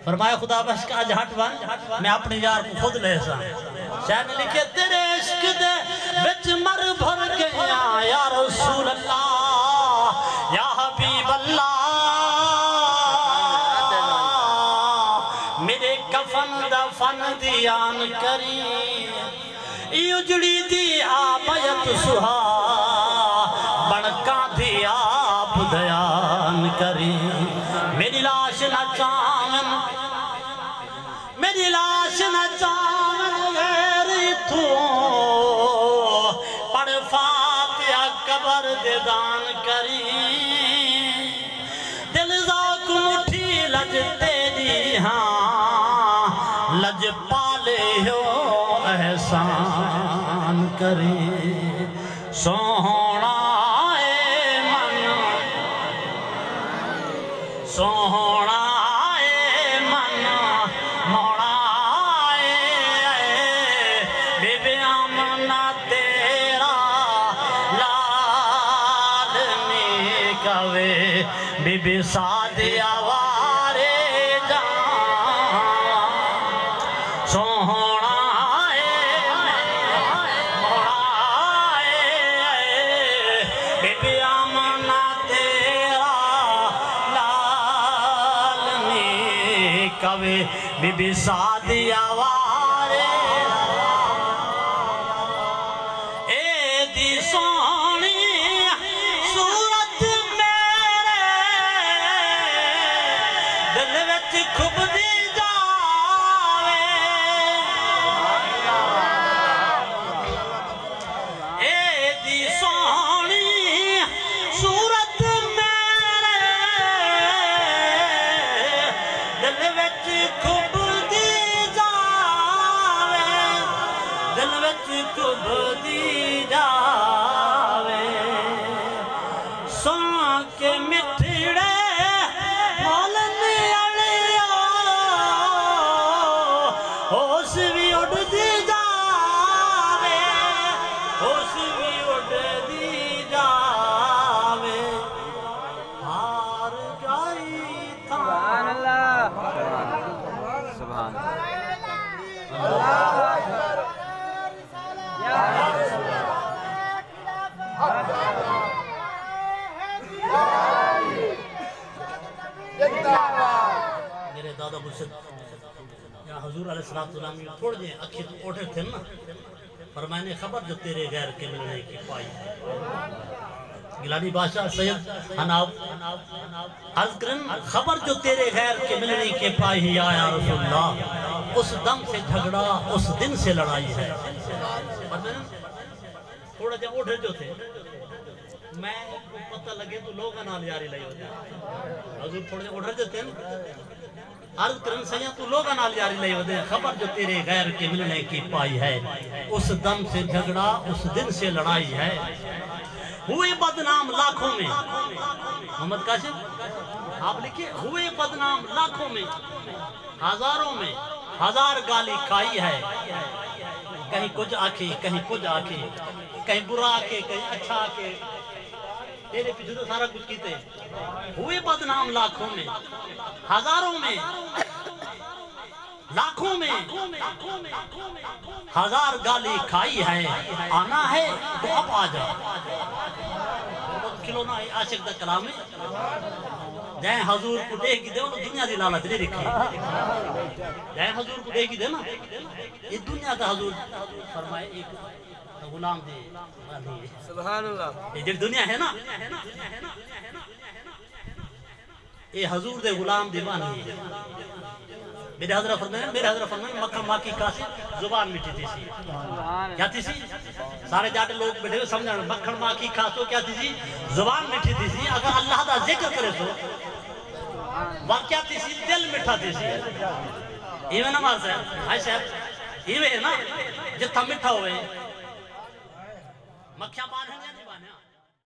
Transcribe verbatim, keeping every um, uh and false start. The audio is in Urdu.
فرمایا خدا بخش کا جھٹ بن میں اپنے یار کو خود لے سا شاید نے لکھے تیرے عشق دے وچ مر بھر گیا یا رسول اللہ یا حبیب اللہ میرے کفن دفن دیان کری اجڑی دی آبیت سہا بڑکا دی آپ دیان کری میری لاش نہ چاون میری لاش نہ چاون غیر تو پڑھ فاتحہ قبر دے دان کری دل ذوق مٹھی لج تیری ہاں لج پالے ہو احسان کری سوہنا اے من سوہنا اے من موڑا اے بی بی آمنہ تیرا لالنی کوے بی بی سادیا وارے جان سوہنا بی بی سادیا وارے اے دی سونی صورت میرے دل وچ کھب دی جاوے اے دی سونی صورت میرے دل وچ کھب کب دی جاوے سان کے مٹھڑے مولن اڑیا ہوش بھی اڑ دی جاوے ہوش بھی اڑ دی جاوے ہار گئی سبحان اللہ سبحان اللہ میرے دادا مرشد یا حضور علیہ السلام تھوڑ جائیں اکھی تو اوٹھے تھے نا فرمائنے خبر جو تیرے غیر کے ملنے کی پائی گیلانی بادشاہ سید حناب عرض کرن خبر جو تیرے غیر کے ملنے کے پائی یا یا رسول اللہ اس دم سے جھگڑا اس دن سے لڑائی ہے تھوڑا جب اوٹھے جو تھے میں پتہ لگے تو لوگاں نال یاری لئی ہوتے ہیں حضور تھوڑے جب اوٹھے جو تھے عرض کرن سیاں تو لوگاں نال یاری لئی ہوتے ہیں خبر جو تیرے غیر کے ملنے کی پائی ہے اس دم سے جھگڑا اس دن سے لڑائی ہے ہوئے بدنام لاکھوں میں محمد کاشف آپ لکھیں ہوئے بدنام لاکھوں میں ہزاروں میں ہزار گالی کھائی ہے کہیں کچھ آکھے کہیں کچھ آکھے کہیں برا آکھے کہیں اچھا آکھے تیرے پیچھے تو سارا کچھ کیتے ہوئے بدنام لاکھوں میں ہزاروں میں لاکھوں میں ہزار گالی کھائی ہے آنا ہے تو اب آ جا کھلونا عاشق دا کلام ہے جائیں حضور کو دیکھ کی دے وہ دنیا دی لالت نہیں رکھی جائیں حضور کو دیکھ کی دے نا یہ دنیا دا حضور فرمائے ایک غلام دے سبحان اللہ یہ دنیا ہے نا یہ حضور دے غلام دے بانی میرے حضرت فرمائے میرے حضرت فرمائے مکہ ماکی کاسی زبان مٹی تھی سی کیا تھی سی سارے جاتے لوگ بیٹھے ہوئے سمجھا مکھن ماکی کاسو کیا تھی سی زبان مٹی تھی سی اگر اللہ دا ذکر کرے تو واقعہ تھی سی دل مٹھا تھی سی ایوے نماز صاحب ہائی صاحب ایوے ہے نا جتھا مٹھا ہوئے مکھیاں بان ہے